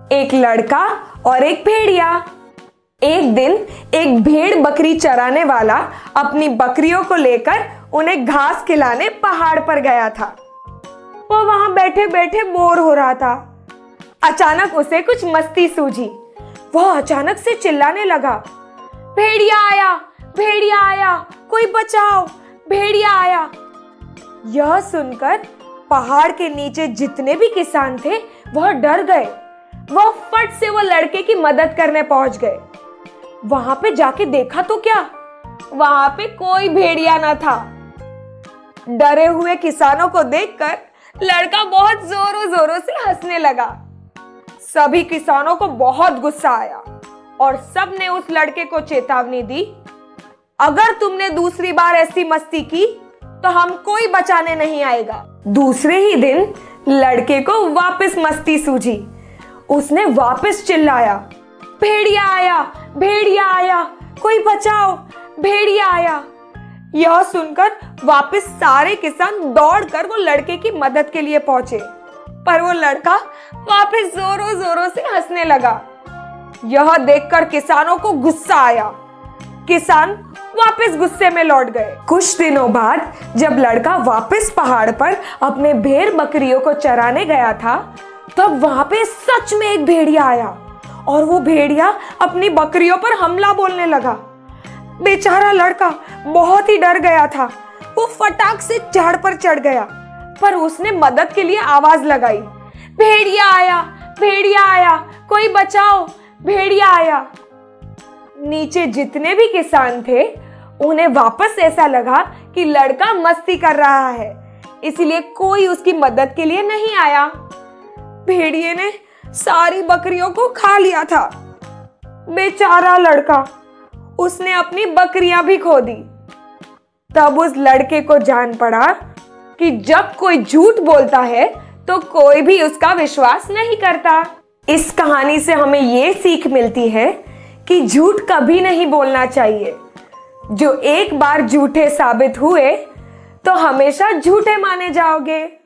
एक लड़का और एक भेड़िया। एक दिन एक भेड़ बकरी चराने वाला अपनी बकरियों को लेकर उन्हें घास खिलाने पहाड़ पर गया था। वो वहां बैठे बैठे बोर हो रहा था। अचानक उसे कुछ मस्ती सूझी। वह अचानक से चिल्लाने लगा, भेड़िया आया, भेड़िया आया, कोई बचाओ, भेड़िया आया। यह सुनकर पहाड़ के नीचे जितने भी किसान थे वह डर गए। वह फट से वो लड़के की मदद करने पहुंच गए। वहां पे जाके देखा तो क्या, वहां पे कोई भेड़िया न था। डरे हुए किसानों को देखकर लड़का बहुत जोरों जोरों से हंसने लगा। सभी किसानों को बहुत गुस्सा आया और सब ने उस लड़के को चेतावनी दी, अगर तुमने दूसरी बार ऐसी मस्ती की तो हम कोई बचाने नहीं आएगा। दूसरे ही दिन लड़के को वापस मस्ती सूझी। उसने वापस चिल्लाया, भेड़िया आया, भेड़िया आया, कोई बचाओ, भेड़िया आया। यह सुनकर वापस सारे किसान दौड़कर वो लड़के की मदद के लिए पहुंचे, पर वो लड़का वापस जोरों जोरों से हंसने लगा। यह देखकर किसानों को गुस्सा आया। किसान वापस गुस्से में लौट गए। कुछ दिनों बाद जब लड़का वापस पहाड़ पर अपने भेड़ बकरियों को चराने गया था, तब वहां पे सच में एक भेड़िया आया और वो भेड़िया अपनी बकरियों पर हमला बोलने लगा। बेचारा लड़का बहुत ही डर गया था। वो फटाक से झाड़ पर चढ़ गया, पर उसने मदद के लिए आवाज लगाई, भेड़िया आया, भेड़िया आया, कोई बचाओ, भेड़िया आया। नीचे जितने भी किसान थे उन्हें वापस ऐसा लगा कि लड़का मस्ती कर रहा है, इसलिए कोई उसकी मदद के लिए नहीं आया। भेड़िए ने सारी बकरियों को खा लिया था। बेचारा लड़का, उसने अपनी बकरियां भी खो दी। तब उस लड़के को जान पड़ा कि जब कोई झूठ बोलता है तो कोई भी उसका विश्वास नहीं करता। इस कहानी से हमें ये सीख मिलती है कि झूठ कभी नहीं बोलना चाहिए। जो एक बार झूठे साबित हुए तो हमेशा झूठे माने जाओगे।